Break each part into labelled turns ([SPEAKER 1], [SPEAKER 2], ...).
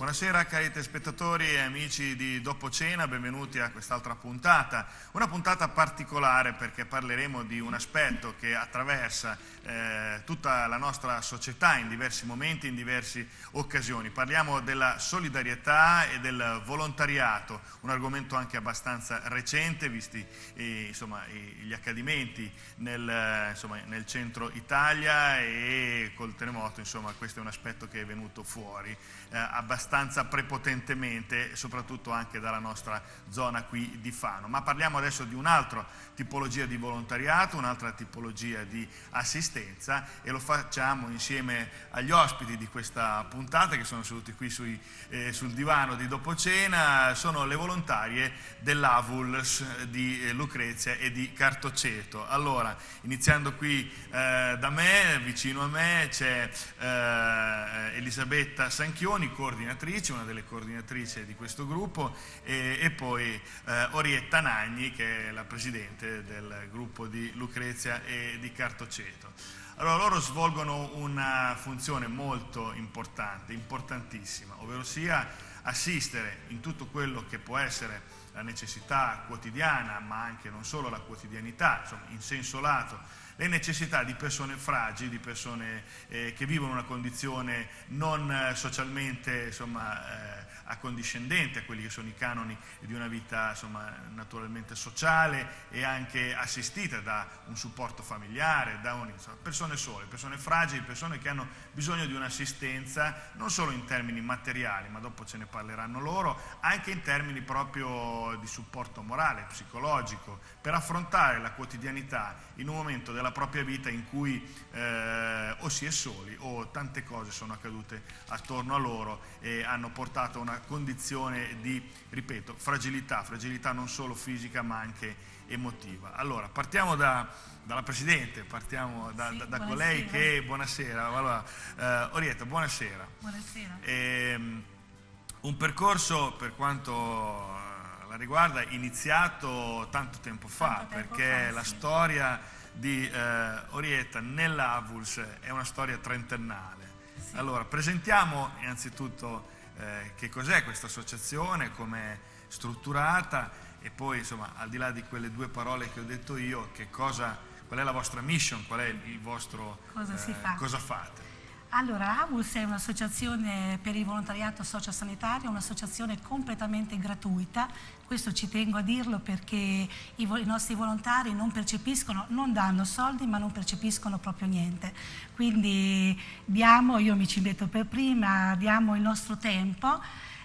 [SPEAKER 1] Buonasera cari telespettatori e amici di Dopo Cena, benvenuti a quest'altra puntata. Una puntata particolare perché parleremo di un aspetto che attraversa tutta la nostra società in diversi momenti, in diverse occasioni. Parliamo della solidarietà e del volontariato, un argomento anche abbastanza recente, visti gli accadimenti nel centro Italia, e col terremoto, questo è un aspetto che è venuto fuori abbastanza prepotentemente, soprattutto anche dalla nostra zona qui di Fano. Ma parliamo adesso di un'altra tipologia di volontariato, un'altra tipologia di assistenza, e lo facciamo insieme agli ospiti di questa puntata che sono seduti qui sul divano di Dopo Cena. Sono le volontarie dell'AVULS di Lucrezia e di Cartoceto. Allora, iniziando qui da me, vicino a me c'è Elisabetta Sanchioni, coordinatrice, una delle coordinatrici di questo gruppo, e poi Orietta Nagni, che è la presidente del gruppo di Lucrezia e di Cartoceto. Allora, loro svolgono una funzione molto importante, importantissima, ovvero sia assistere in tutto quello che può essere la necessità quotidiana, ma anche non solo la quotidianità, in senso lato, le necessità di persone fragili, di persone che vivono una condizione non socialmente accondiscendente a quelli che sono i canoni di una vita naturalmente sociale e anche assistita da un supporto familiare, da persone sole, persone fragili, persone che hanno bisogno di un'assistenza non solo in termini materiali, ma dopo ce ne parleranno loro, anche in termini proprio di supporto morale, psicologico, per affrontare la quotidianità in un momento della propria vita in cui o si è soli o tante cose sono accadute attorno a loro e hanno portato a una condizione di, ripeto, fragilità non solo fisica ma anche emotiva. Allora, partiamo dalla Presidente, partiamo da colei che, buonasera, allora, Orietta, buonasera.
[SPEAKER 2] Buonasera.
[SPEAKER 1] Un percorso, per quanto la riguarda, iniziato tanto tempo fa, perché la storia di Orietta nell'AVULS è una storia trentennale. Sì. Allora, presentiamo innanzitutto che cos'è questa associazione, com'è strutturata, e poi al di là di quelle due parole che ho detto io, qual è la vostra mission, qual è il vostro cosa fate?
[SPEAKER 2] Allora, AVULS è un'associazione per il volontariato sociosanitario, un'associazione completamente gratuita. Questo ci tengo a dirlo perché i nostri volontari non danno soldi, ma non percepiscono proprio niente. Quindi io mi ci metto per prima, diamo il nostro tempo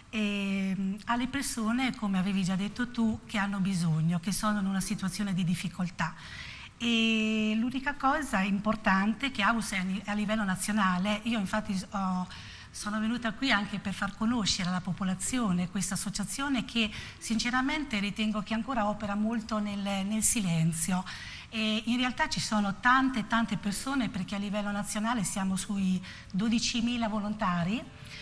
[SPEAKER 2] alle persone, come avevi già detto tu, che hanno bisogno, che sono in una situazione di difficoltà. E l'unica cosa importante è che AVULS è a livello nazionale. Io infatti sono venuta qui anche per far conoscere alla popolazione questa associazione che sinceramente ritengo che ancora opera molto nel silenzio. E in realtà ci sono tante persone, perché a livello nazionale siamo sui 12.000 volontari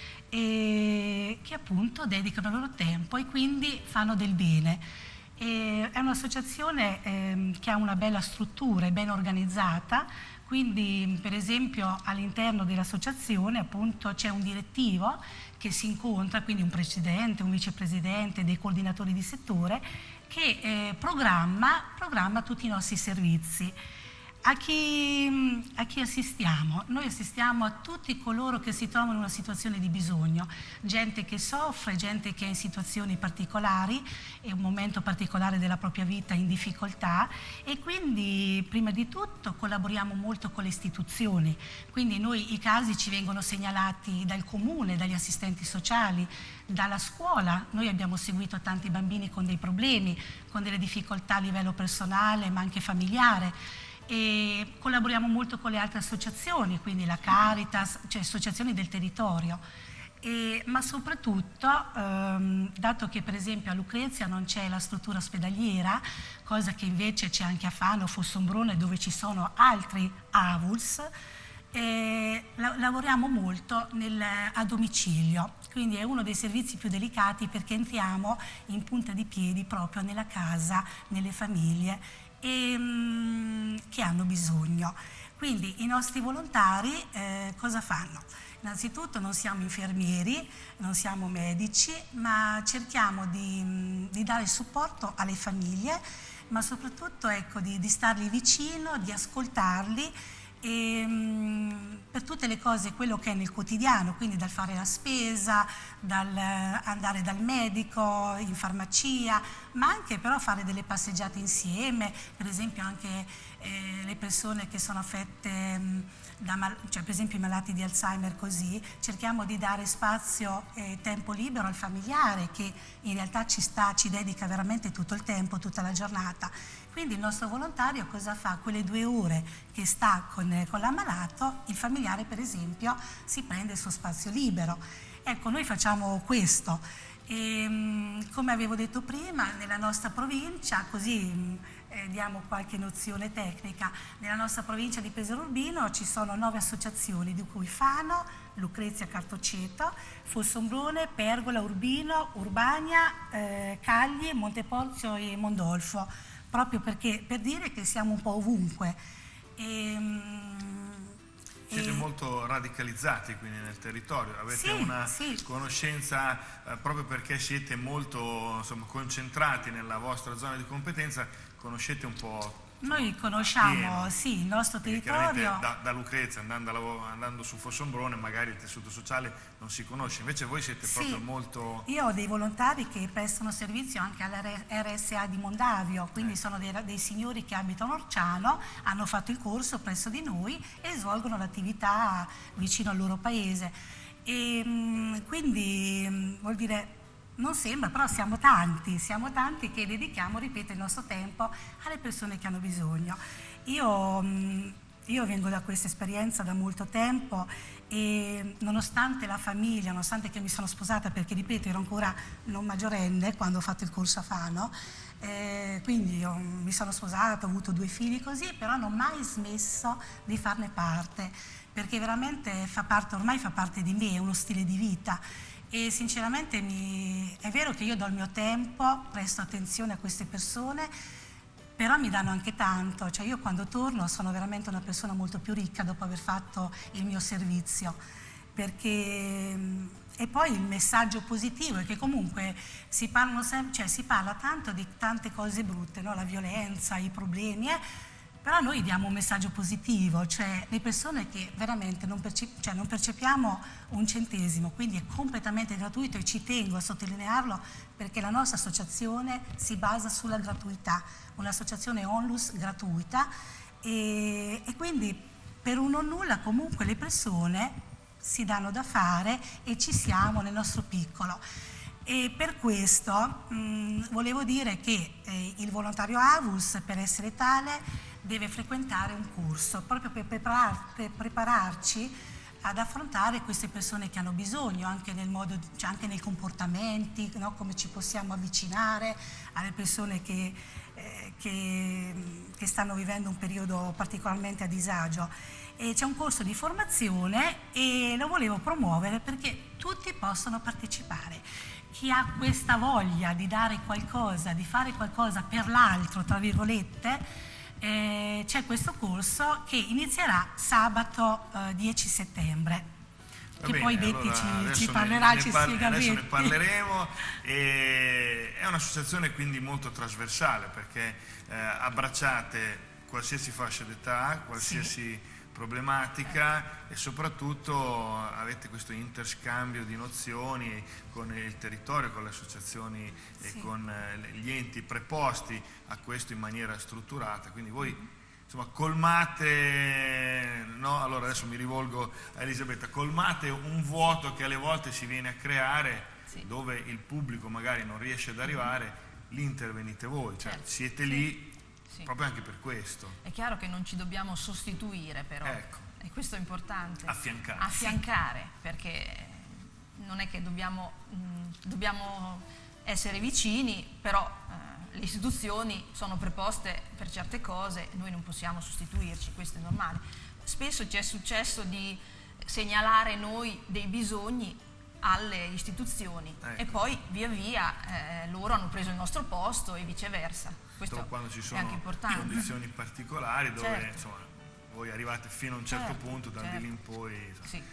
[SPEAKER 2] che appunto dedicano il loro tempo e quindi fanno del bene. È un'associazione che ha una bella struttura, è ben organizzata, quindi per esempio all'interno dell'associazione appunto c'è un direttivo che si incontra, quindi un presidente, un vicepresidente, dei coordinatori di settore, che programma tutti i nostri servizi. A chi assistiamo? Noi assistiamo a tutti coloro che si trovano in una situazione di bisogno, gente che soffre, gente che è in situazioni particolari, è un momento particolare della propria vita in difficoltà, e quindi prima di tutto collaboriamo molto con le istituzioni. Quindi i casi ci vengono segnalati dal comune, dagli assistenti sociali, dalla scuola. Noi abbiamo seguito tanti bambini con dei problemi, con delle difficoltà a livello personale ma anche familiare. E collaboriamo molto con le altre associazioni, quindi la Caritas, cioè associazioni del territorio. Ma soprattutto, dato che per esempio a Lucrezia non c'è la struttura ospedaliera, cosa che invece c'è anche a Fano, Fossombrone, dove ci sono altri AVULS, lavoriamo molto a domicilio, quindi è uno dei servizi più delicati perché entriamo in punta di piedi proprio nella casa, nelle famiglie che hanno bisogno. Quindi i nostri volontari cosa fanno? Innanzitutto non siamo infermieri, non siamo medici, ma cerchiamo di dare supporto alle famiglie, ma soprattutto ecco, di stargli vicino, di ascoltarli per tutte le cose, quello che è nel quotidiano, quindi dal fare la spesa, dal andare dal medico, in farmacia, ma anche però fare delle passeggiate insieme, per esempio anche le persone che sono affette cioè per esempio i malati di Alzheimer, così cerchiamo di dare spazio e tempo libero al familiare che in realtà ci dedica veramente tutto il tempo, tutta la giornata. Quindi il nostro volontario cosa fa? Quelle 2 ore che sta con l'ammalato, il familiare per esempio si prende il suo spazio libero. Ecco, noi facciamo questo. E, come avevo detto prima, nella nostra provincia, così diamo qualche nozione tecnica, nella nostra provincia di Pesaro Urbino ci sono 9 associazioni, di cui Fano, Lucrezia Cartoceto, Fossombrone, Pergola, Urbino, Urbania, Cagli, Monteporzio e Mondolfo, proprio perché, per dire che siamo un po' ovunque.
[SPEAKER 1] Siete molto radicalizzati quindi nel territorio, avete una conoscenza proprio perché siete molto insomma, concentrati nella vostra zona di competenza, conoscete un po'.
[SPEAKER 2] Noi conosciamo il nostro territorio.
[SPEAKER 1] Da Lucrezia andando su Fossombrone magari il tessuto sociale non si conosce, invece voi siete proprio molto...
[SPEAKER 2] Io ho dei volontari che prestano servizio anche alla RSA di Mondavio, quindi sono dei signori che abitano Orciano, hanno fatto il corso presso di noi e svolgono l'attività vicino al loro paese. E quindi vuol dire... Non sembra, però siamo tanti che dedichiamo, ripeto, il nostro tempo alle persone che hanno bisogno. Io vengo da questa esperienza da molto tempo e nonostante la famiglia, nonostante che mi sono sposata, perché ripeto ero ancora non maggiorenne quando ho fatto il corso a Fano, quindi io mi sono sposata, ho avuto 2 figli così, però non ho mai smesso di farne parte, perché veramente ormai fa parte di me, è uno stile di vita. E sinceramente è vero che io do il mio tempo, presto attenzione a queste persone, però mi danno anche tanto, cioè io quando torno sono veramente una persona molto più ricca dopo aver fatto il mio servizio, perché e poi il messaggio positivo è che comunque si parla tanto di tante cose brutte, no? La violenza, i problemi, però noi diamo un messaggio positivo, cioè le persone che veramente non percepiamo un centesimo, quindi è completamente gratuito e ci tengo a sottolinearlo perché la nostra associazione si basa sulla gratuità, un'associazione onlus gratuita e quindi per un non nulla comunque le persone si danno da fare e ci siamo nel nostro piccolo. E per questo volevo dire che il volontario AVUS, per essere tale, deve frequentare un corso proprio per prepararci ad affrontare queste persone che hanno bisogno, anche anche nei comportamenti, no? Come ci possiamo avvicinare alle persone che stanno vivendo un periodo particolarmente a disagio. C'è un corso di formazione e lo volevo promuovere perché tutti possono partecipare. Chi ha questa voglia di dare qualcosa, di fare qualcosa per l'altro, tra virgolette, c'è questo corso che inizierà sabato 10 settembre. Che poi Betty ci parlerà, ci spiega
[SPEAKER 1] adesso
[SPEAKER 2] Betty.
[SPEAKER 1] ne parleremo. È un'associazione quindi molto trasversale perché abbracciate qualsiasi fascia d'età, qualsiasi problematica e soprattutto avete questo interscambio di nozioni con il territorio, con le associazioni e con gli enti preposti a questo in maniera strutturata, quindi voi insomma colmate, no? Allora adesso mi rivolgo a Elisabetta, colmate un vuoto che alle volte si viene a creare dove il pubblico magari non riesce ad arrivare, lì intervenite voi, cioè siete lì proprio anche per questo.
[SPEAKER 3] È chiaro che non ci dobbiamo sostituire però, e questo è importante. Affiancare, perché non è che dobbiamo essere vicini, però le istituzioni sono preposte per certe cose, noi non possiamo sostituirci, questo è normale. Spesso ci è successo di segnalare noi dei bisogni alle istituzioni e poi via via loro hanno preso il nostro posto e viceversa. Questo
[SPEAKER 1] quando ci
[SPEAKER 3] è
[SPEAKER 1] sono
[SPEAKER 3] anche importante.
[SPEAKER 1] Condizioni particolari dove insomma, voi arrivate fino a un certo punto, da lì in poi.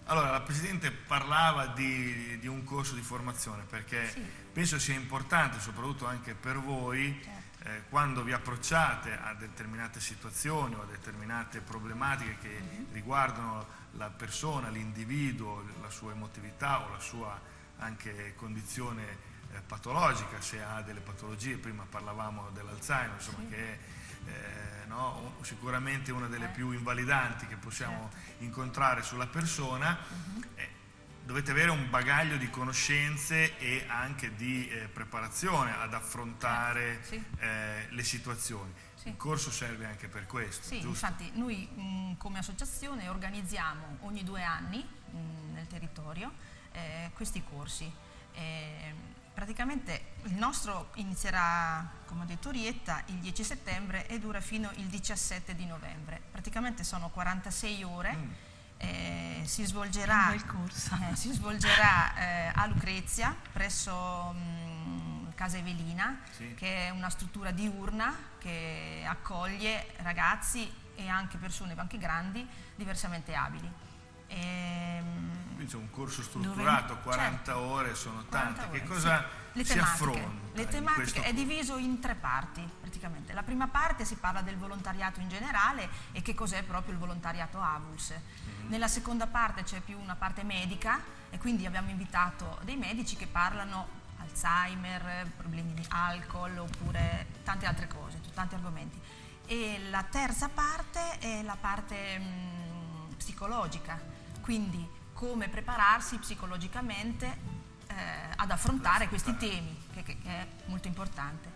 [SPEAKER 1] Allora, la Presidente parlava di un corso di formazione, perché
[SPEAKER 3] Sì.
[SPEAKER 1] penso sia importante, soprattutto anche per voi,
[SPEAKER 3] Certo.
[SPEAKER 1] quando vi approcciate a determinate situazioni o a determinate problematiche che riguardano la persona, l'individuo, la sua emotività o la sua anche condizione patologica, se ha delle patologie. Prima parlavamo dell'Alzheimer, insomma, che è no, sicuramente una delle più invalidanti che possiamo incontrare sulla persona. Dovete avere un bagaglio di conoscenze e anche di preparazione ad affrontare
[SPEAKER 3] Sì.
[SPEAKER 1] le situazioni.
[SPEAKER 3] Sì.
[SPEAKER 1] Il corso serve anche per questo,
[SPEAKER 3] Sì,
[SPEAKER 1] giusto?
[SPEAKER 3] infatti noi come associazione organizziamo ogni 2 anni nel territorio questi corsi. Praticamente il nostro inizierà, come ha detto Orietta, il 10 settembre e dura fino il 17 di novembre. Praticamente sono 46 ore. Si svolgerà,
[SPEAKER 2] Un bel corso.
[SPEAKER 3] si svolgerà a Lucrezia presso Casa Evelina,
[SPEAKER 1] Sì.
[SPEAKER 3] che è una struttura diurna che accoglie ragazzi e anche persone anche grandi diversamente abili.
[SPEAKER 1] Quindi c'è un corso strutturato, 40 ore sono
[SPEAKER 3] 40
[SPEAKER 1] tante. Che
[SPEAKER 3] ore,
[SPEAKER 1] cosa
[SPEAKER 3] Le
[SPEAKER 1] si
[SPEAKER 3] tematiche.
[SPEAKER 1] affronta?
[SPEAKER 3] Le
[SPEAKER 1] in
[SPEAKER 3] tematiche
[SPEAKER 1] questo
[SPEAKER 3] è
[SPEAKER 1] corso?
[SPEAKER 3] diviso in 3 parti praticamente. La prima parte si parla del volontariato in generale e che cos'è proprio il volontariato AVULS. Nella seconda parte c'è più una parte medica e quindi abbiamo invitato dei medici che parlano Alzheimer, problemi di alcol oppure tante altre cose, tanti argomenti. E la terza parte è la parte psicologica, quindi come prepararsi psicologicamente ad affrontare questi temi, che è molto importante.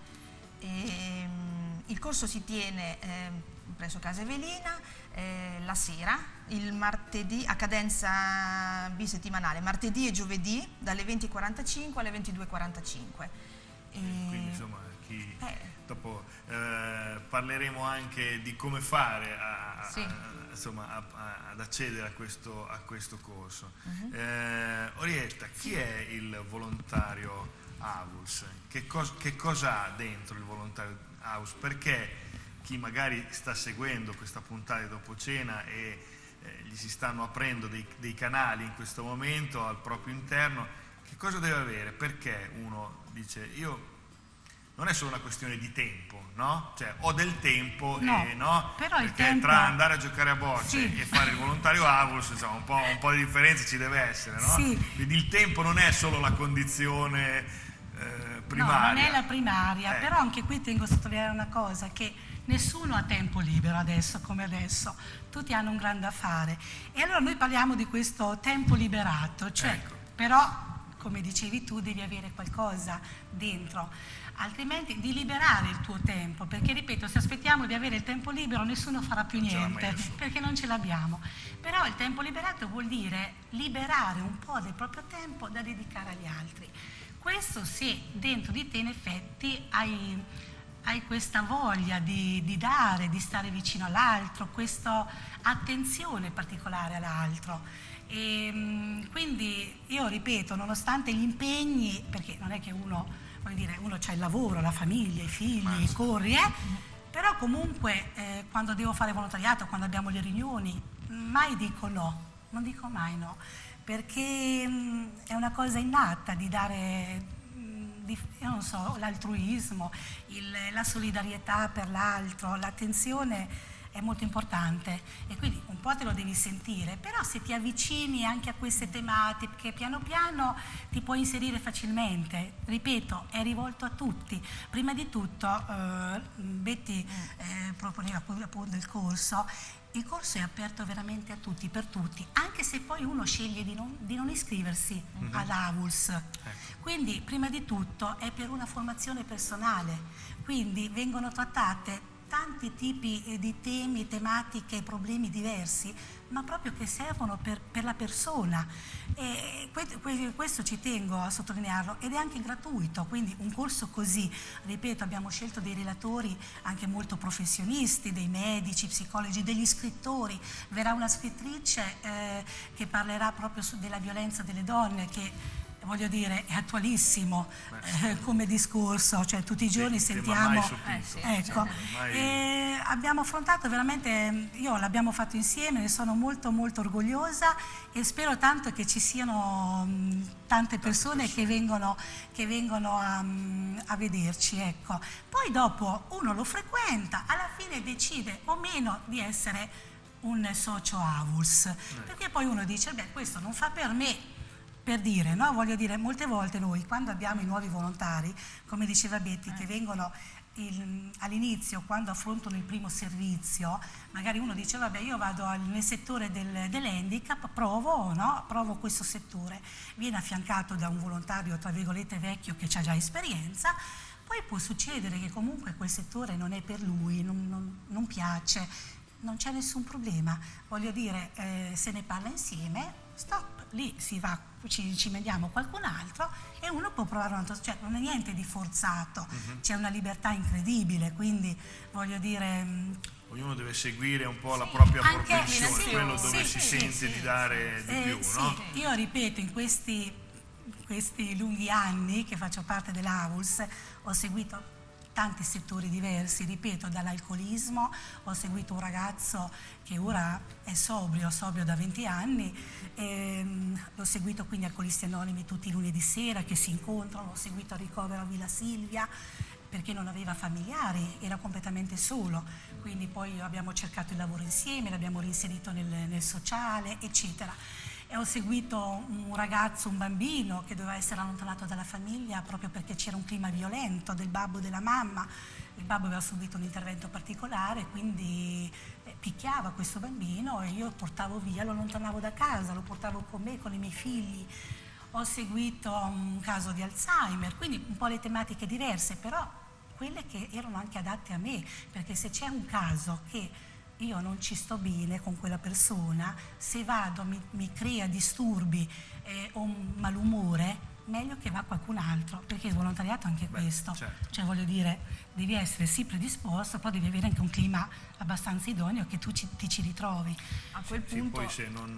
[SPEAKER 3] Il corso si tiene presso Casa Evelina la sera, il martedì a cadenza bisettimanale, martedì e giovedì dalle 20:45 alle 22:45.
[SPEAKER 1] Quindi insomma, dopo parleremo anche di come fare ad accedere a questo corso. Orietta, chi è il volontario AVULS? Che cosa ha dentro il volontario AVULS? Perché chi magari sta seguendo questa puntata di dopo cena e gli si stanno aprendo dei canali in questo momento al proprio interno, che cosa deve avere? Perché uno dice io non è solo una questione di tempo, no? Cioè ho del tempo
[SPEAKER 2] però
[SPEAKER 1] perché
[SPEAKER 2] il tempo...
[SPEAKER 1] tra andare a giocare a bocce
[SPEAKER 2] Sì.
[SPEAKER 1] e fare il volontario AVULS, insomma, un po' di differenza ci deve essere, no?
[SPEAKER 2] Sì.
[SPEAKER 1] Quindi il tempo non è solo la condizione primaria.
[SPEAKER 2] No, non è la primaria,
[SPEAKER 1] Ecco.
[SPEAKER 2] però anche qui tengo a sottolineare una cosa, che nessuno ha tempo libero adesso come adesso, tutti hanno un grande affare. E allora noi parliamo di questo tempo liberato, cioè
[SPEAKER 1] Ecco.
[SPEAKER 2] però, come dicevi tu, devi avere qualcosa dentro, altrimenti di liberare il tuo tempo, perché ripeto, se aspettiamo di avere il tempo libero nessuno farà più
[SPEAKER 1] Non ce l'ha mai
[SPEAKER 2] niente,
[SPEAKER 1] nessuno.
[SPEAKER 2] perché non ce l'abbiamo. Però il tempo liberato vuol dire liberare un po' del proprio tempo da dedicare agli altri. Questo se dentro di te in effetti hai questa voglia di dare, di stare vicino all'altro, questa attenzione particolare all'altro. E quindi io ripeto, nonostante gli impegni, perché non è che uno c'ha il lavoro, la famiglia, i figli, corri, però comunque quando devo fare volontariato, quando abbiamo le riunioni, mai dico no, non dico mai no, perché è una cosa innata di dare, io non so, l'altruismo, la solidarietà per l'altro, l'attenzione è molto importante e quindi un po' te lo devi sentire, però se ti avvicini anche a queste tematiche piano piano ti puoi inserire facilmente. Ripeto, è rivolto a tutti. Prima di tutto Betty proponeva appunto il corso è aperto veramente a tutti, per tutti, anche se poi uno sceglie di non iscriversi all'AVULS. Quindi prima di tutto è per una formazione personale, quindi vengono trattate tanti tipi di temi, tematiche, problemi diversi, ma proprio che servono per la persona. E questo ci tengo a sottolinearlo, ed è anche gratuito, quindi un corso così, ripeto, abbiamo scelto dei relatori anche molto professionisti, dei medici, psicologi, degli scrittori. Verrà una scrittrice che parlerà proprio della violenza delle donne, che voglio dire, è attualissimo come discorso, cioè tutti i giorni sentiamo, ecco, e abbiamo affrontato veramente, l'abbiamo fatto insieme, ne sono molto molto orgogliosa e spero tanto che ci siano tante persone che vengono a vederci, ecco. Poi dopo uno lo frequenta, alla fine decide o meno di essere un socio AVULS, perché poi uno dice, beh, questo non fa per me, per dire, no? Voglio dire, molte volte noi, quando abbiamo i nuovi volontari, come diceva Betty, che vengono all'inizio, quando affrontano il primo servizio, magari uno dice, vabbè, io vado nel settore dell'handicap, provo questo settore, viene affiancato da un volontario, tra virgolette, vecchio, che ha già esperienza, poi può succedere che comunque quel settore non è per lui, non piace, non c'è nessun problema, voglio dire, se ne parla insieme, stop, lì si va, ci mediamo qualcun altro e uno può provare un altro, cioè non è niente di forzato, c'è una libertà incredibile, quindi voglio dire...
[SPEAKER 1] Ognuno deve seguire un po' la propria propensione, quello dove si sente di dare di più, no?
[SPEAKER 2] Io ripeto, in questi lunghi anni che faccio parte dell'AVULS ho seguito tanti settori diversi, ripeto, dall'alcolismo, ho seguito un ragazzo che ora è sobrio da 20 anni, l'ho seguito quindi Alcolisti Anonimi tutti i lunedì sera che si incontrano, l'ho seguito a ricovero a Villa Silvia perché non aveva familiari, era completamente solo, quindi poi abbiamo cercato il lavoro insieme, l'abbiamo reinserito nel sociale, eccetera. E ho seguito un ragazzo, un bambino che doveva essere allontanato dalla famiglia proprio perché c'era un clima violento del babbo e della mamma. Il babbo aveva subito un intervento particolare, quindi picchiava questo bambino e io lo portavo via, lo allontanavo da casa, lo portavo con me, con i miei figli. Ho seguito un caso di Alzheimer, quindi un po' le tematiche diverse, però quelle che erano anche adatte a me, perché se c'è un caso che io non ci sto bene con quella persona, se vado mi crea disturbi o un malumore, meglio che va qualcun altro, perché il volontariato è anche questo,
[SPEAKER 1] certo.
[SPEAKER 2] Cioè voglio dire, devi essere sì predisposto, però devi avere anche un clima abbastanza idoneo che tu ti ci ritrovi.
[SPEAKER 3] A quel punto...
[SPEAKER 1] Poi se non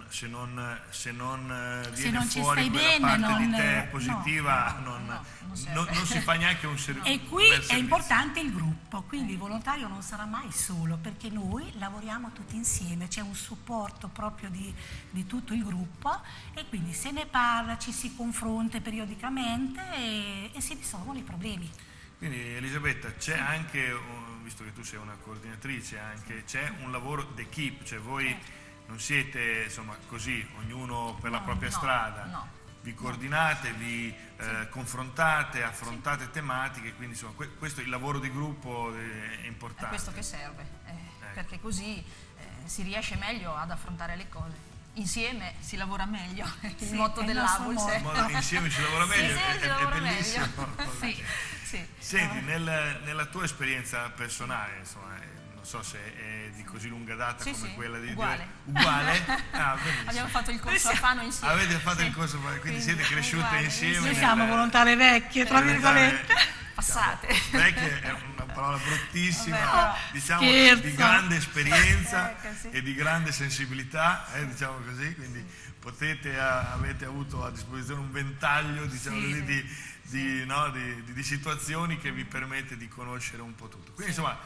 [SPEAKER 1] viene
[SPEAKER 2] non ci
[SPEAKER 1] fuori
[SPEAKER 2] stai
[SPEAKER 1] quella
[SPEAKER 2] bene,
[SPEAKER 1] parte di te positiva, non si fa neanche un servizio.
[SPEAKER 2] E qui è importante il gruppo, quindi il volontario non sarà mai solo, perché noi lavoriamo tutti insieme, c'è un supporto proprio di tutto il gruppo e quindi se ne parla, ci si confronta periodicamente e si risolvono i problemi.
[SPEAKER 1] Quindi Elisabetta, c'è anche, visto che tu sei una coordinatrice, c'è un lavoro d'equipe, cioè voi non siete insomma così, ognuno per la propria strada, vi coordinate, vi confrontate, affrontate tematiche, quindi insomma questo il lavoro di gruppo è importante. È
[SPEAKER 3] questo che serve, perché così si riesce meglio ad affrontare le cose. Insieme si lavora meglio, il motto dell'AVULS.
[SPEAKER 1] Insieme si lavora meglio, è bellissimo.
[SPEAKER 3] Sì.
[SPEAKER 1] Senti, nella tua esperienza personale, insomma, non so se è di così lunga data come quella di...
[SPEAKER 3] Uguale? Abbiamo fatto il corso a Fano insieme.
[SPEAKER 1] Avete fatto il corso a Fano, quindi siete cresciute insieme.
[SPEAKER 2] Noi siamo volontarie vecchie, tra virgolette.
[SPEAKER 3] Passate.
[SPEAKER 1] Vecchie è una parola bruttissima, diciamo di grande esperienza e di grande sensibilità, diciamo così, quindi avete avuto a disposizione un ventaglio, diciamo così, di situazioni che vi permette di conoscere un po' tutto. Quindi insomma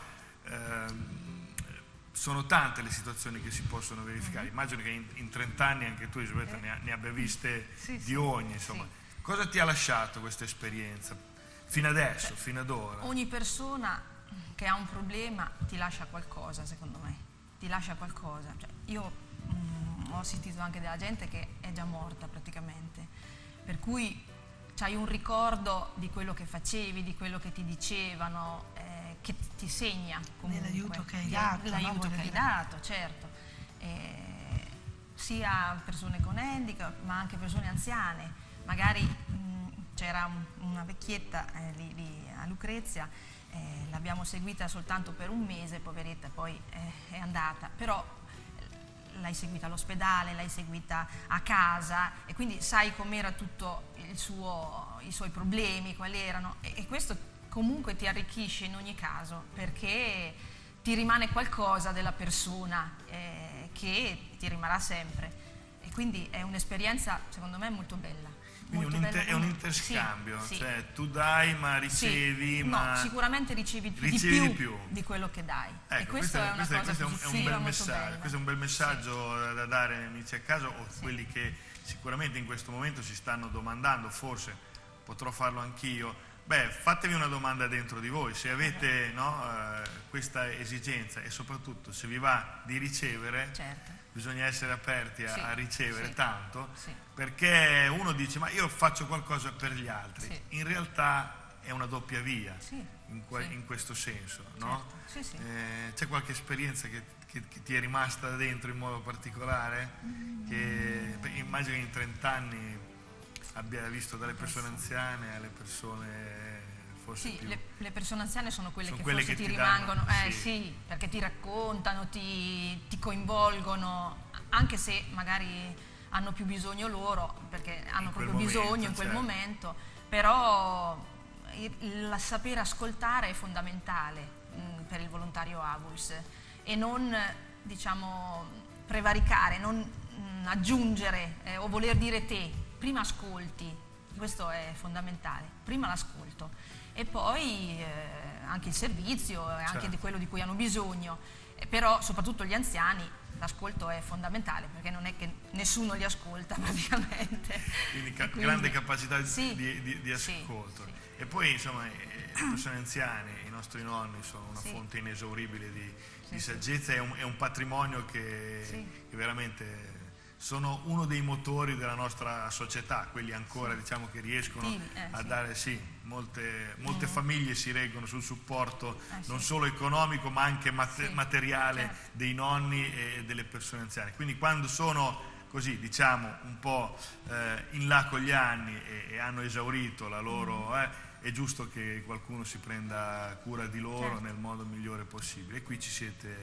[SPEAKER 1] sono tante le situazioni che si possono verificare. Immagino che in 30 anni anche tu, Elisabetta, ne abbia viste di ogni, insomma. Cosa ti ha lasciato questa esperienza? Fino adesso, fino ad ora.
[SPEAKER 3] Ogni persona che ha un problema ti lascia qualcosa, secondo me. Ti lascia qualcosa. Cioè, io ho assistito anche della gente che è già morta praticamente. Per cui c'hai un ricordo di quello che facevi, di quello che ti dicevano, che ti segna comunque.
[SPEAKER 2] Dell'aiuto che hai dato.
[SPEAKER 3] Dell'aiuto che hai dato, certo. Sia persone con handicap, ma anche persone anziane. Magari c'era una vecchietta lì a Lucrezia, l'abbiamo seguita soltanto per un mese, poveretta, poi è andata, però l'hai seguita all'ospedale, l'hai seguita a casa e quindi sai com'era tutto i suoi problemi, quali erano, e questo comunque ti arricchisce in ogni caso, perché ti rimane qualcosa della persona che ti rimarrà sempre, e quindi è un'esperienza secondo me molto bella.
[SPEAKER 1] Quindi
[SPEAKER 3] molto bello.
[SPEAKER 1] è un interscambio,
[SPEAKER 3] Sì, sì.
[SPEAKER 1] cioè tu dai ma ricevi,
[SPEAKER 3] sì.
[SPEAKER 1] ma...
[SPEAKER 3] No, sicuramente ricevi
[SPEAKER 1] di
[SPEAKER 3] di
[SPEAKER 1] più.
[SPEAKER 3] più di quello che dai.
[SPEAKER 1] Ecco,
[SPEAKER 3] e questo è una cosa
[SPEAKER 1] un bel messaggio, questo è un bel
[SPEAKER 3] Sì.
[SPEAKER 1] messaggio da dare agli amici a casa o quelli che sicuramente in questo momento si stanno domandando, forse potrò farlo anch'io. Beh, fatevi una domanda dentro di voi, se avete questa esigenza e soprattutto se vi va di ricevere,
[SPEAKER 3] Certo.
[SPEAKER 1] bisogna essere aperti a ricevere tanto,
[SPEAKER 3] Sì.
[SPEAKER 1] perché uno dice ma io faccio qualcosa per gli altri,
[SPEAKER 3] Sì.
[SPEAKER 1] in realtà è una doppia via
[SPEAKER 3] Sì.
[SPEAKER 1] in questo senso, no?
[SPEAKER 3] Certo. Sì, sì.
[SPEAKER 1] C'è qualche esperienza che ti è rimasta dentro in modo particolare? Immagino che in 30 anni abbia visto dalle persone anziane alle persone forse
[SPEAKER 3] Sì,
[SPEAKER 1] più...
[SPEAKER 3] le persone anziane sono quelle
[SPEAKER 1] sono
[SPEAKER 3] che
[SPEAKER 1] quelle
[SPEAKER 3] forse
[SPEAKER 1] che
[SPEAKER 3] ti
[SPEAKER 1] ti
[SPEAKER 3] rimangono,
[SPEAKER 1] danno,
[SPEAKER 3] sì, perché ti raccontano, ti coinvolgono, anche se magari hanno più bisogno loro, perché hanno proprio bisogno in quel momento, però il sapere ascoltare è fondamentale per il volontario AVULS e non, diciamo, prevaricare, non aggiungere o voler dire te. Prima ascolti, questo è fondamentale, prima l'ascolto e poi anche il servizio, anche di quello di cui hanno bisogno, però soprattutto gli anziani l'ascolto è fondamentale perché non è che nessuno li ascolta praticamente.
[SPEAKER 1] Quindi grande capacità di ascolto.
[SPEAKER 3] Sì.
[SPEAKER 1] E poi insomma le persone anziane, i nostri nonni sono una fonte inesauribile di saggezza, è un patrimonio che veramente... sono uno dei motori della nostra società, quelli ancora diciamo che riescono a dare, molte famiglie si reggono sul supporto non solo economico ma anche materiale dei nonni e delle persone anziane. Quindi quando sono così diciamo un po' in là con gli anni e hanno esaurito la loro... è giusto che qualcuno si prenda cura di loro nel modo migliore possibile e qui ci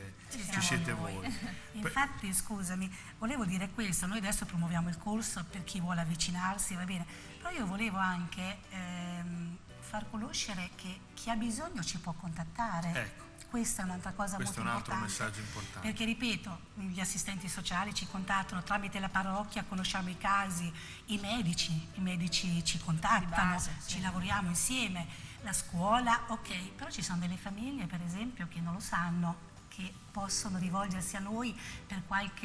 [SPEAKER 1] siete voi.
[SPEAKER 2] Infatti, scusami, volevo dire questo, noi adesso promuoviamo il corso per chi vuole avvicinarsi, va bene, però io volevo anche far conoscere che chi ha bisogno ci può contattare.
[SPEAKER 1] Ecco.
[SPEAKER 2] Questa è un'altra cosa molto importante.
[SPEAKER 1] Questo è un altro messaggio importante.
[SPEAKER 2] Perché, ripeto, gli assistenti sociali ci contattano, tramite la parrocchia conosciamo i casi, i medici ci contattano,
[SPEAKER 3] base,
[SPEAKER 2] ci lavoriamo insieme, la scuola, ok, però ci sono delle famiglie, per esempio, che non lo sanno, che possono rivolgersi a noi per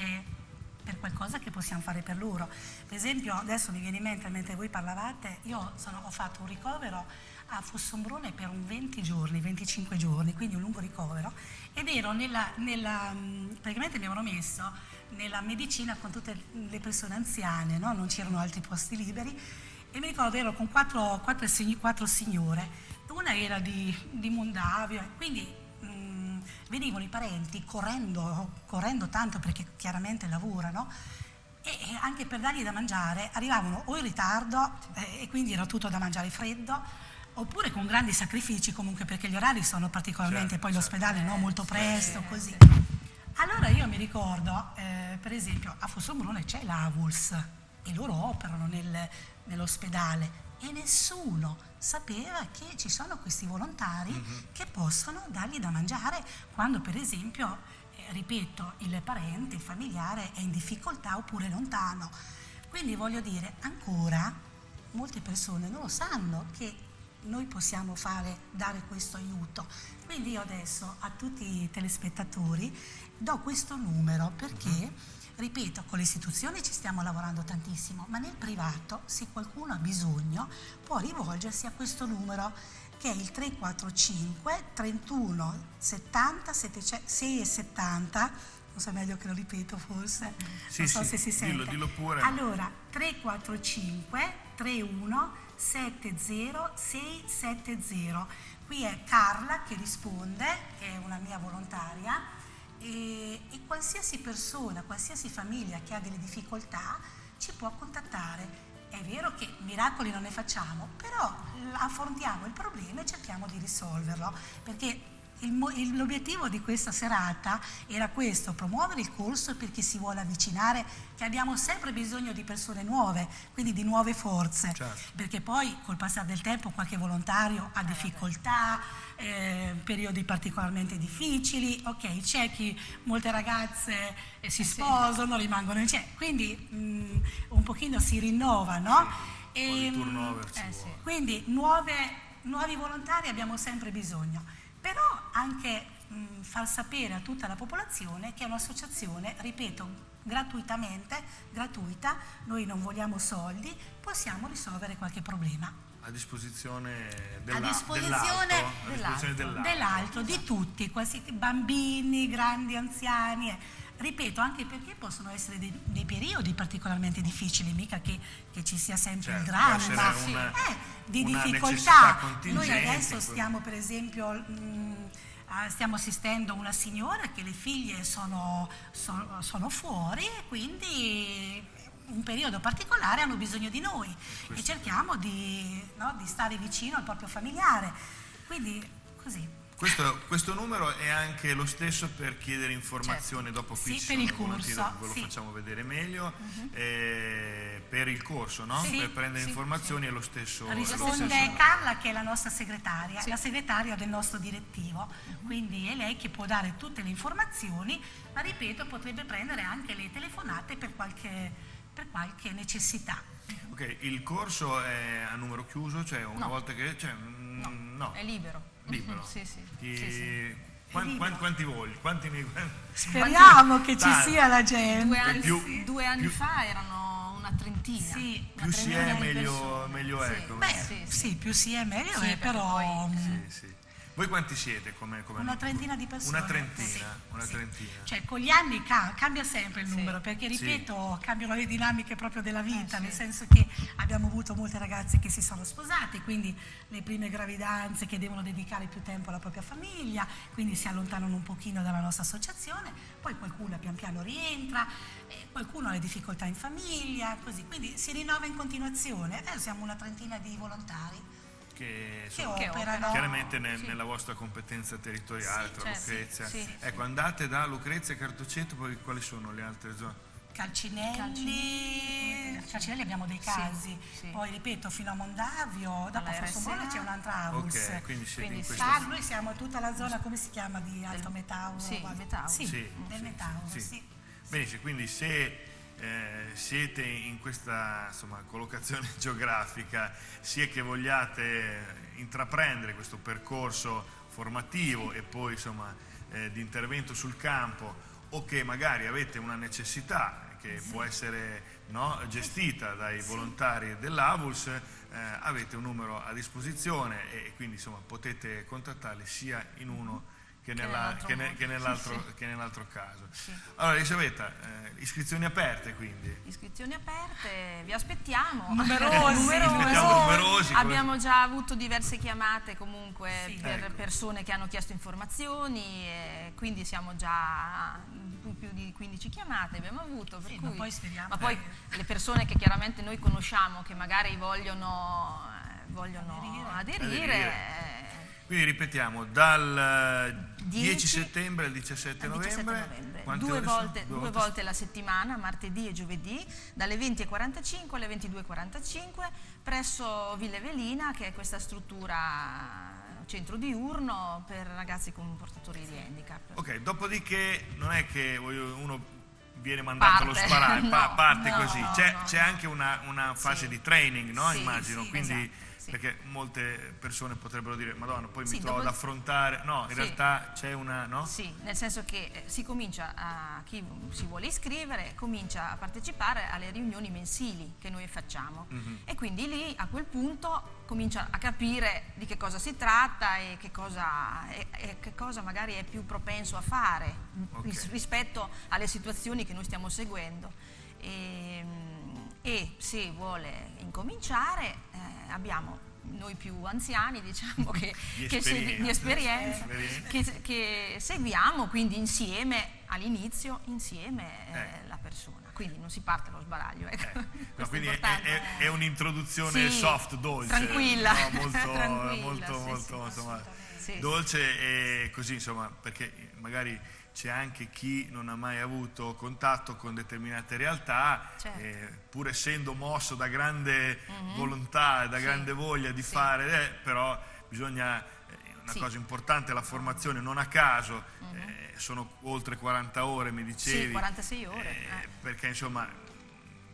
[SPEAKER 2] qualcosa che possiamo fare per loro. Per esempio, adesso mi viene in mente, mentre voi parlavate, io ho fatto un ricovero a Fossombrone per un 20 giorni, 25 giorni, quindi un lungo ricovero, ed ero praticamente mi avevano messo nella medicina con tutte le persone anziane, no? Non c'erano altri posti liberi, e mi ricordo ero con quattro signore, una era di Mondavio, quindi venivano i parenti correndo tanto perché chiaramente lavorano, e anche per dargli da mangiare arrivavano o in ritardo e quindi era tutto da mangiare freddo, oppure con grandi sacrifici comunque perché gli orari sono particolarmente, poi l'ospedale molto presto, così. Allora io mi ricordo, per esempio, a Fossombrone c'è l'AVULS e loro operano nell'ospedale e nessuno sapeva che ci sono questi volontari che possono dargli da mangiare quando, per esempio, ripeto, il parente, il familiare è in difficoltà oppure lontano. Quindi voglio dire, ancora molte persone non lo sanno che noi possiamo dare questo aiuto. Quindi io adesso a tutti i telespettatori do questo numero perché, ripeto, con le istituzioni ci stiamo lavorando tantissimo, ma nel privato, se qualcuno ha bisogno, può rivolgersi a questo numero che è il 345 31 70 670. Non so, meglio che lo ripeto forse, non so se si sente.
[SPEAKER 1] Dillo pure.
[SPEAKER 2] Allora, 345 31 70 670. Qui è Carla che risponde, che è una mia volontaria, e qualsiasi persona, qualsiasi famiglia che ha delle difficoltà ci può contattare. È vero che miracoli non ne facciamo, però affrontiamo il problema e cerchiamo di risolverlo, perché l'obiettivo di questa serata era questo: promuovere il corso per chi si vuole avvicinare, che abbiamo sempre bisogno di persone nuove, quindi di nuove forze, perché poi col passare del tempo qualche volontario ha difficoltà, periodi particolarmente difficili, ok, c'è chi, molte ragazze si sposano, rimangono in quindi un pochino si rinnova, no?
[SPEAKER 1] di turnover ci
[SPEAKER 3] sì.
[SPEAKER 1] vuole.
[SPEAKER 2] Quindi nuovi volontari abbiamo sempre bisogno, però anche far sapere a tutta la popolazione che è un'associazione, ripeto, gratuita, noi non vogliamo soldi, possiamo risolvere qualche problema.
[SPEAKER 1] A disposizione
[SPEAKER 2] dell'altro, di tutti, bambini, grandi, anziani. Ripeto, anche perché possono essere dei periodi particolarmente difficili, mica che ci sia sempre il dramma di difficoltà. Noi adesso stiamo, per esempio, stiamo assistendo una signora che le figlie sono fuori e quindi un periodo particolare hanno bisogno di noi e cerchiamo di stare vicino al proprio familiare, quindi così.
[SPEAKER 1] Questo numero è anche lo stesso per chiedere informazioni, dopo qui
[SPEAKER 2] per il corso,
[SPEAKER 1] ve lo facciamo vedere meglio, per il corso, no? Per prendere informazioni è lo stesso.
[SPEAKER 2] Risponde Carla, che è la nostra segretaria, la segretaria del nostro direttivo, quindi è lei che può dare tutte le informazioni, ma ripeto, potrebbe prendere anche le telefonate per qualche necessità.
[SPEAKER 1] Ok, il corso è a numero chiuso, cioè una volta che...
[SPEAKER 3] no, è libero.
[SPEAKER 1] Libero?
[SPEAKER 3] Sì.
[SPEAKER 1] Quanti vogli?
[SPEAKER 2] Speriamo che ci sia la gente.
[SPEAKER 3] 2 anni fa erano una trentina.
[SPEAKER 1] Più si è meglio è.
[SPEAKER 2] Più si è meglio è, però...
[SPEAKER 1] Voi quanti siete?
[SPEAKER 2] Una trentina di persone.
[SPEAKER 1] Una trentina?
[SPEAKER 2] Cioè con gli anni cambia sempre il numero, perché ripeto, cambiano le dinamiche proprio della vita, nel senso che abbiamo avuto molte ragazze che si sono sposate, quindi le prime gravidanze che devono dedicare più tempo alla propria famiglia, quindi si allontanano un pochino dalla nostra associazione, poi qualcuno pian piano rientra, qualcuno ha le difficoltà in famiglia, così, quindi si rinnova in continuazione. Siamo una trentina di volontari che operano
[SPEAKER 1] chiaramente nella vostra competenza territoriale, tra Lucrezia. Ecco, andate da Lucrezia e Cartoceto, poi quali sono le altre zone?
[SPEAKER 2] Calcinelli abbiamo dei casi, poi ripeto fino a Mondavio, dopo Fossomolo c'è un'altra AVULS.
[SPEAKER 1] Ok, quindi siete in questa...
[SPEAKER 2] Noi siamo tutta la zona, come si chiama, di Alto Metauro? Del Metauro,
[SPEAKER 1] Benissimo, quindi se siete in questa collocazione geografica, sia che vogliate intraprendere questo percorso formativo e poi di intervento sul campo, o che magari avete una necessità che può essere gestita dai volontari dell'AVULS, avete un numero a disposizione e quindi potete contattarli sia in uno che nell'altro caso. Allora Elisabetta, iscrizioni aperte quindi?
[SPEAKER 3] Iscrizioni aperte, vi aspettiamo.
[SPEAKER 2] Numerosi.
[SPEAKER 3] Abbiamo già avuto diverse chiamate comunque per persone che hanno chiesto informazioni, quindi siamo già più di 15 chiamate abbiamo avuto, per cui, ma poi le persone che chiaramente noi conosciamo che magari vogliono aderire.
[SPEAKER 1] Quindi ripetiamo, dal 10 settembre al 17 novembre.
[SPEAKER 3] Due volte la settimana, martedì e giovedì, dalle 20:45 alle 22:45, presso Villa Evelina, che è questa struttura centro diurno per ragazzi con portatori di handicap.
[SPEAKER 1] Ok, dopodiché non è che uno viene mandato allo sparare, parte così. C'è anche una fase di training, no? Immagino, quindi... Perché molte persone potrebbero dire, Madonna, poi mi trovo ad affrontare... No, in realtà c'è una... no?
[SPEAKER 3] Sì, nel senso che chi si vuole iscrivere, comincia a partecipare alle riunioni mensili che noi facciamo. E quindi lì, a quel punto, comincia a capire di che cosa si tratta e che cosa magari è più propenso a fare rispetto alle situazioni che noi stiamo seguendo. E se vuole incominciare, abbiamo noi più anziani, diciamo, di esperienza, che seguiamo quindi insieme all'inizio, la persona. Quindi non si parte allo sbaraglio.
[SPEAKER 1] Quindi è un'introduzione soft, dolce,
[SPEAKER 3] tranquilla,
[SPEAKER 1] molto dolce, e così, perché magari c'è anche chi non ha mai avuto contatto con determinate realtà, pur essendo mosso da grande volontà e da grande voglia di fare, però bisogna, una cosa importante è la formazione, non a caso, sono oltre 40 ore, mi dicevi.
[SPEAKER 3] 46 ore.
[SPEAKER 1] Perché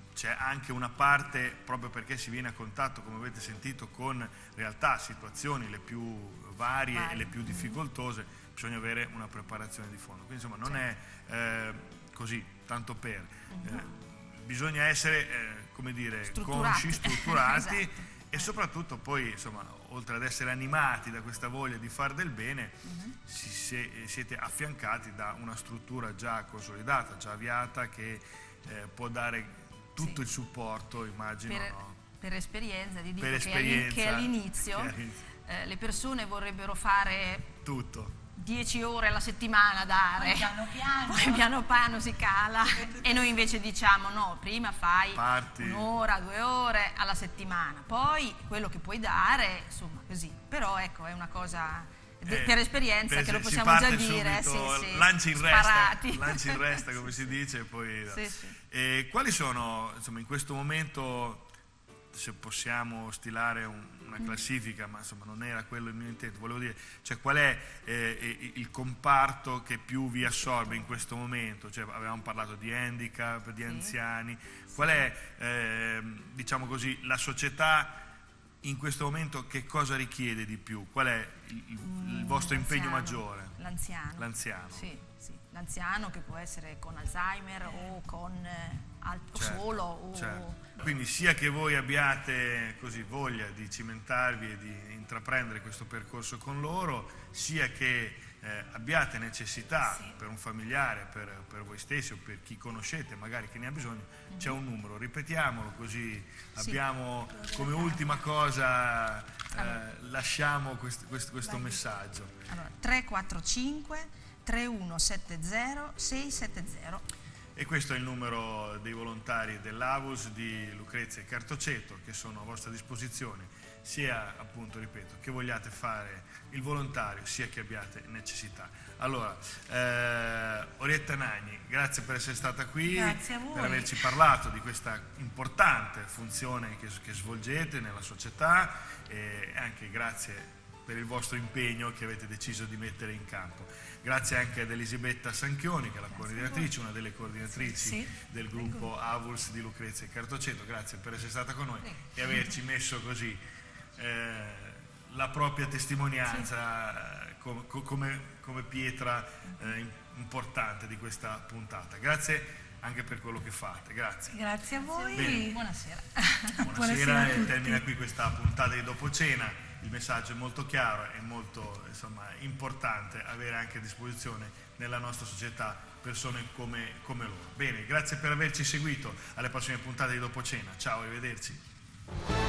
[SPEAKER 1] c'è anche una parte, proprio perché si viene a contatto, come avete sentito, con realtà, situazioni le più varie e le più difficoltose, bisogna avere una preparazione di fondo. Quindi insomma non è così, tanto per. Bisogna essere, come dire, consci, strutturati
[SPEAKER 3] Esatto.
[SPEAKER 1] e soprattutto poi, insomma, oltre ad essere animati da questa voglia di fare del bene, siete affiancati da una struttura già consolidata, già avviata, che può dare tutto il supporto, immagino.
[SPEAKER 3] Per esperienza, di dire
[SPEAKER 1] esperienza,
[SPEAKER 3] che all'inizio le persone vorrebbero fare
[SPEAKER 1] tutto.
[SPEAKER 3] 10 ore alla settimana dare,
[SPEAKER 2] Poi piano piano
[SPEAKER 3] si cala e noi invece diciamo no, prima fai
[SPEAKER 1] Parti.
[SPEAKER 3] 1 ora, 2 ore alla settimana, poi quello che puoi dare, insomma così, però ecco è una cosa per esperienza che lo possiamo già dire,
[SPEAKER 1] subito, lanci in resta come si dice, poi E quali sono, insomma, in questo momento, se possiamo stilare una classifica, ma insomma non era quello il mio intento, volevo dire, cioè qual è il comparto che più vi assorbe in questo momento? Cioè, avevamo parlato di handicap, di anziani, qual è, diciamo così, la società in questo momento, che cosa richiede di più? Qual è il vostro impegno maggiore?
[SPEAKER 3] L'anziano. Sì. L'anziano, che può essere con Alzheimer o con solo. O...
[SPEAKER 1] Quindi sia che voi abbiate così voglia di cimentarvi e di intraprendere questo percorso con loro, sia che abbiate necessità per un familiare, per voi stessi o per chi conoscete magari che ne ha bisogno, c'è un numero, ripetiamolo così abbiamo come ultima cosa, lasciamo questo messaggio.
[SPEAKER 3] Allora, 345 3170 670.
[SPEAKER 1] E questo è il numero dei volontari dell'Avus di Lucrezia e Cartoceto, che sono a vostra disposizione, sia appunto, ripeto, che vogliate fare il volontario, sia che abbiate necessità. Allora, Orietta Nagni, grazie per essere stata qui,
[SPEAKER 2] grazie a voi,
[SPEAKER 1] per averci parlato di questa importante funzione che svolgete nella società, e anche grazie per il vostro impegno che avete deciso di mettere in campo. Grazie anche ad Elisabetta Sanchioni, che è la coordinatrice, una delle coordinatrici del gruppo Avus di Lucrezia e Cartoceto. Grazie per essere stata con noi e averci messo così la propria testimonianza come pietra importante di questa puntata. Grazie anche per quello che fate. Grazie.
[SPEAKER 2] Grazie a voi.
[SPEAKER 1] Bene.
[SPEAKER 3] Buonasera.
[SPEAKER 1] Buonasera e termina qui questa puntata di Dopo Cena. Il messaggio è molto chiaro, è molto, insomma, importante avere anche a disposizione nella nostra società persone come loro. Bene, grazie per averci seguito, alle prossime puntate di Dopo Cena. Ciao, arrivederci.